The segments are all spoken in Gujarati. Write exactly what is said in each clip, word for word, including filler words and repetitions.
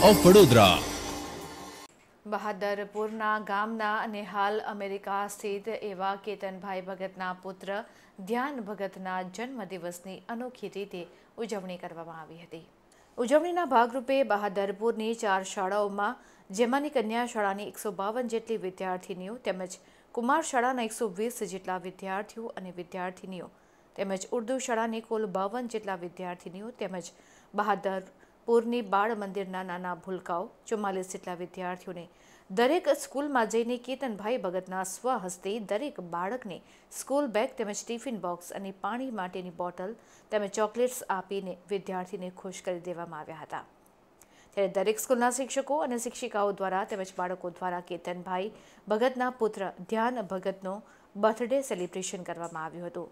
ઓફ વડોદરા। બહાદરપુરના ગામના અને હાલ અમેરિકા સ્થિત એવા કેતનભાઈ ભગતના પુત્ર ધ્યાન ભગતના જન્મદિવસની અનોખી રીતે ઉજવણી કરવામાં આવી હતી। ઉજવણીના ભાગરૂપે બહાદરપુરની ચાર શાળાઓમાં, જેમાંની કન્યા શાળાની એકસો બાવન જેટલી વિદ્યાર્થીનીઓ તેમજ કુમાર શાળાના એકસો વીસ જેટલા વિદ્યાર્થીઓ અને વિદ્યાર્થીનીઓ તેમજ ઉર્દુ શાળાની કુલ બાવન જેટલા વિદ્યાર્થીનીઓ તેમજ બહાદરપુરની બાળ મંદિરના નાના ભૂલકાઓ ચુમ્માલીસ જેટલા વિદ્યાર્થીઓને દરેક સ્કૂલમાં જઈને કેતનભાઈ ભગતના સ્વહસ્તે દરેક બાળકને સ્કૂલ બેગ તેમજ ટિફિન બોક્સ અને પાણી માટેની બોટલ તેમજ ચોકલેટ્સ આપીને વિદ્યાર્થીને ખુશ કરી દેવામાં આવ્યા હતા। ત્યારે દરેક સ્કૂલના શિક્ષકો અને શિક્ષિકાઓ દ્વારા તેમજ બાળકો દ્વારા કેતનભાઈ ભગતના પુત્ર ધ્યાન ભગતનો બર્થડે સેલિબ્રેશન કરવામાં આવ્યું હતું।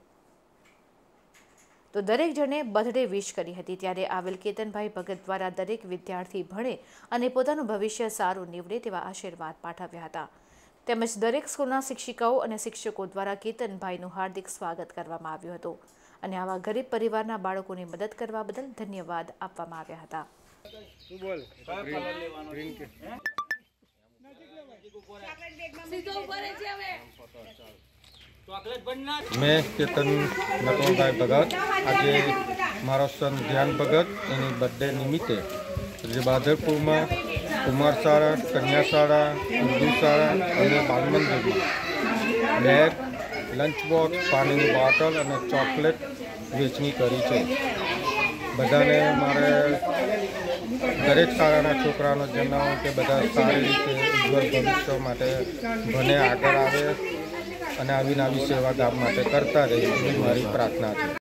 તો દરેક જણે બર્થડે વિશ કરી હતી। ત્યારે આવેલ કેતનભાઈ ભગત દ્વારા દરેક વિદ્યાર્થી ભણે અને પોતાનું ભવિષ્ય સારું નીવડે તેવા આશીર્વાદ પાઠવ્યા હતા। તેમજ દરેક સ્કૂલના શિક્ષિકાઓ અને શિક્ષકો દ્વારા કેતનભાઈનું હાર્દિક સ્વાગત કરવામાં આવ્યું હતું અને આવા ગરીબ પરિવારના બાળકોની મદદ કરવા બદલ ધન્યવાદ આપવામાં આવ્યા હતા। मैं केतन नटवरभाई भगत आज मारो सन ध्यान भगत एनी बर्थडे निमित्ते बहादुरपुर में कुमार शाला, कन्या शाला, उर्दू शाला और बाल मंदिर में बैग, लंच बॉक्स, पानी की बोटल और चॉकलेट वेचनी करी है। बधाने मारे दरेक शाळाना छोकरानो जणावुं के बधा सारी रीते उज्जवल भविष्य माटे भणे आगळ आवे અને આવી નવી સેવા ગામ માટે કરતા રહે એવી મારી પ્રાર્થના છે।